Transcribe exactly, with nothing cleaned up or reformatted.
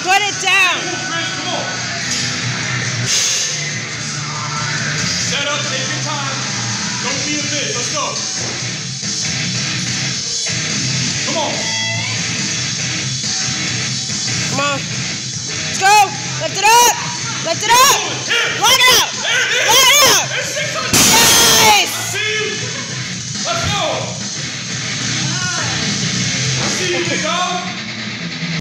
Put it down. Come on. Set up, take your time. Don't be a bitch. Let's go. Come on. Come on. Let's go. Lift it up. Lift it up. Lock it out. Lock it out.